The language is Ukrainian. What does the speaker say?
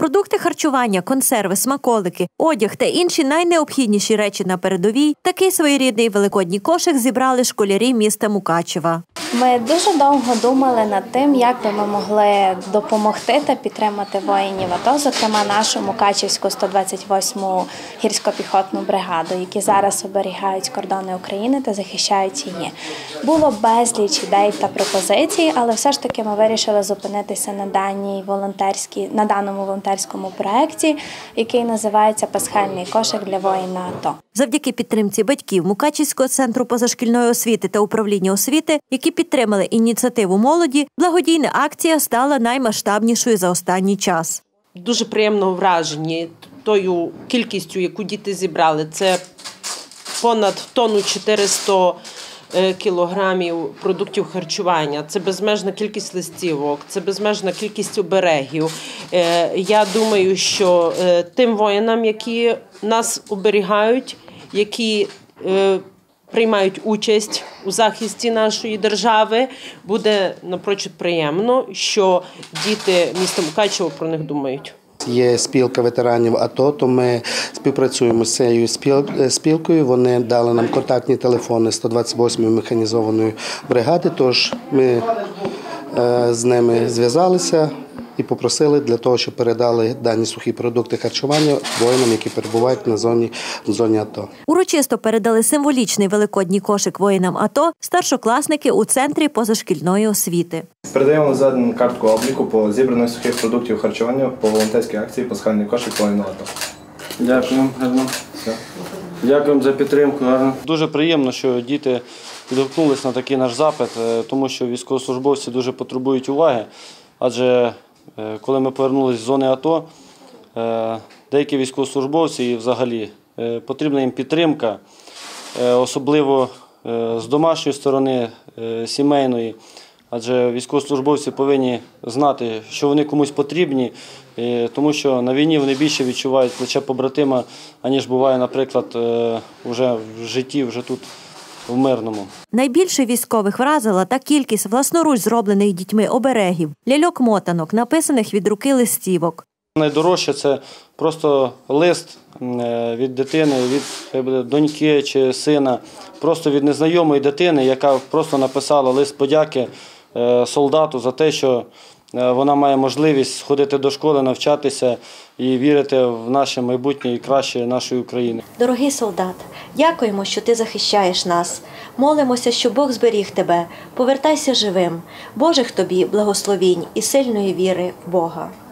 Продукти харчування, консерви, смаколики, одяг та інші найнеобхідніші речі на передовій – такий своєрідний великодній кошик зібрали школярі міста Мукачева. Ми дуже довго думали над тим, як би ми могли допомогти та підтримати воїнів АТО, зокрема нашу Мукачівську 128-му гірсько-піхотну бригаду, які зараз оберігають кордони України та захищають її. Було безліч ідей та пропозицій, але все ж таки ми вирішили зупинитися на даному волонтерському проєкті, який називається «Пасхальний кошик для воїна АТО». Завдяки підтримці батьків Мукачівського центру позашкільної освіти та управління освіти, які підтримали ініціативу молоді, благодійна акція стала наймасштабнішою за останній час. Дуже приємно вражені тою кількістю, яку діти зібрали. Це понад 400 кілограмів продуктів харчування, це безмежна кількість листівок, це безмежна кількість оберегів. Я думаю, що тим воїнам, які нас оберігають, які приймають участь у захисті нашої держави, буде напрочуд приємно, що діти міста Мукачево про них думають. Є спілка ветеранів АТО, то ми співпрацюємо з цією спілкою. Вони дали нам контактні телефони 128-ї механізованої бригади, тож ми з ними зв'язалися і попросили для того, щоб передали дані сухі продукти харчування воїнам, які перебувають в зоні АТО. Урочисто передали символічний великодній кошик воїнам АТО старшокласники у Центрі позашкільної освіти. Передаємо задану картку обліку по зібраних сухих продуктів харчування по волонтерській акції «Пасхальний кошик воїна АТО». Дякую, гарно. Дякуємо за підтримку. Гарно. Дуже приємно, що діти відгукнулися на такий наш запит, тому що військовослужбовці дуже потребують уваги, адже коли ми повернулися з зони АТО, деякі військовослужбовці і взагалі потрібна їм підтримка, особливо з домашньої сторони, сімейної, адже військовослужбовці повинні знати, що вони комусь потрібні, тому що на війні вони більше відчувають плече побратима, аніж буває, наприклад, вже в житті, вже тут, в мирному. Найбільше військових вразила та кількість власноруч зроблених дітьми оберегів, ляльок-мотанок, написаних від руки листівок. Найдорожче – це просто лист від дитини, від доньки чи сина, просто від незнайомої дитини, яка просто написала лист подяки солдату за те, що вона має можливість ходити до школи, навчатися і вірити в наше майбутнє і краще нашої України. Дорогий солдат, дякуємо, що ти захищаєш нас. Молимося, що Бог зберіг тебе. Повертайся живим. Божих тобі благословінь і сильної віри в Бога.